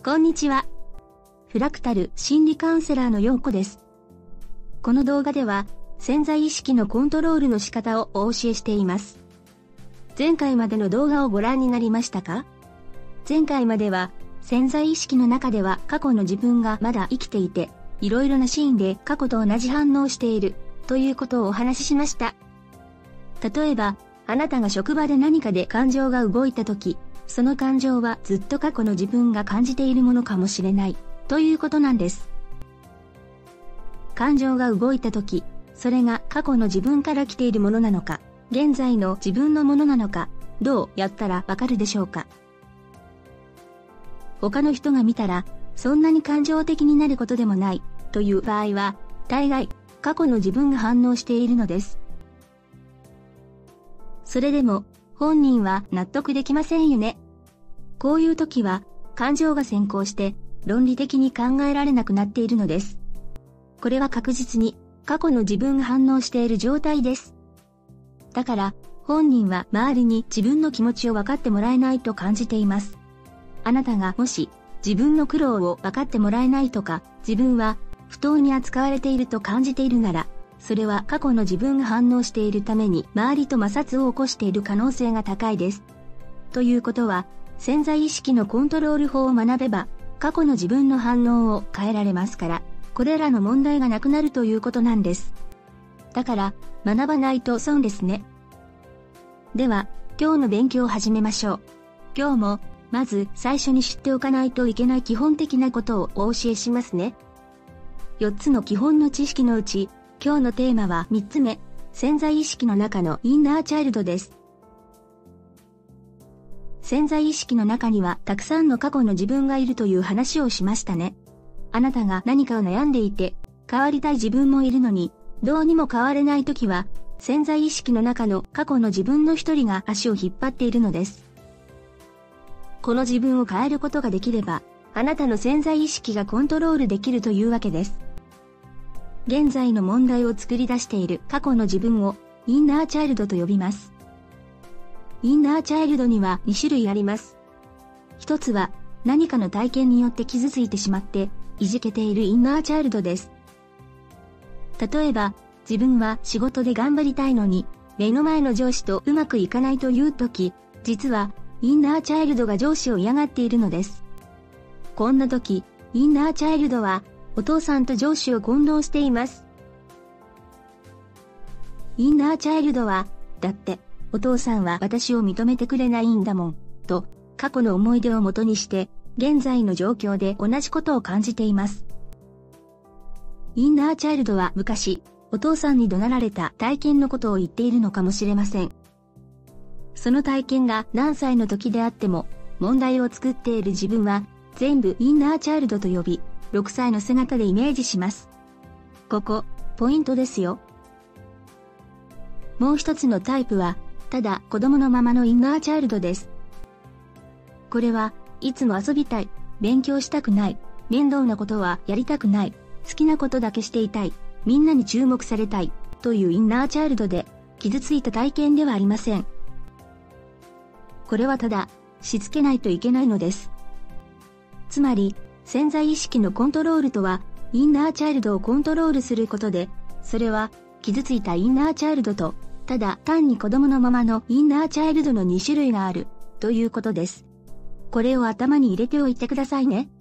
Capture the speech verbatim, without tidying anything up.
こんにちは。フラクタル心理カウンセラーのようこです。この動画では潜在意識のコントロールの仕方をお教えしています。前回までの動画をご覧になりましたか？前回までは潜在意識の中では過去の自分がまだ生きていて、いろいろなシーンで過去と同じ反応をしているということをお話ししました。例えば、あなたが職場で何かで感情が動いたとき、その感情はずっと過去の自分が感じているものかもしれないということなんです。感情が動いたとき、それが過去の自分から来ているものなのか、現在の自分のものなのか、どうやったらわかるでしょうか。他の人が見たら、そんなに感情的になることでもないという場合は、大概過去の自分が反応しているのです。それでも本人は納得できませんよね。こういう時は感情が先行して論理的に考えられなくなっているのです。これは確実に過去の自分が反応している状態です。だから本人は周りに自分の気持ちを分かってもらえないと感じています。あなたがもし自分の苦労を分かってもらえないとか、自分は不当に扱われていると感じているなら、それは過去の自分が反応しているために周りと摩擦を起こしている可能性が高いです。ということは、潜在意識のコントロール法を学べば、過去の自分の反応を変えられますから、これらの問題がなくなるということなんです。だから、学ばないと損ですね。では、今日の勉強を始めましょう。今日も、まず最初に知っておかないといけない基本的なことをお教えしますね。よっつの基本の知識のうち、今日のテーマはみっつめ、潜在意識の中のインナーチャイルドです。潜在意識の中にはたくさんの過去の自分がいるという話をしましたね。あなたが何かを悩んでいて、変わりたい自分もいるのに、どうにも変われないときは、潜在意識の中の過去の自分の一人が足を引っ張っているのです。この自分を変えることができれば、あなたの潜在意識がコントロールできるというわけです。現在の問題を作り出している過去の自分をインナーチャイルドと呼びます。インナーチャイルドにはにしゅるいあります。一つは何かの体験によって傷ついてしまっていじけているインナーチャイルドです。例えば自分は仕事で頑張りたいのに目の前の上司とうまくいかないという時、実はインナーチャイルドが上司を嫌がっているのです。こんな時、インナーチャイルドはお父さんと上司を混同しています。インナーチャイルドは、だってお父さんは私を認めてくれないんだもん、と過去の思い出をもとにして現在の状況で同じことを感じています。インナーチャイルドは昔、お父さんに怒鳴られた体験のことを言っているのかもしれません。その体験が何歳の時であっても、問題を作っている自分は全部インナーチャイルドと呼び、ろくさいの姿でイメージします。ここ、ポイントですよ。もう一つのタイプは、ただ子供のままのインナーチャイルドです。これはいつも遊びたい、勉強したくない、面倒なことはやりたくない、好きなことだけしていたい、みんなに注目されたい、というインナーチャイルドで、傷ついた体験ではありません。これはただ、しつけないといけないのです。つまり、潜在意識のコントロールとは、インナーチャイルドをコントロールすることで、それは、傷ついたインナーチャイルドと、ただ単に子供のままのインナーチャイルドのにしゅるいがある、ということです。これを頭に入れておいてくださいね。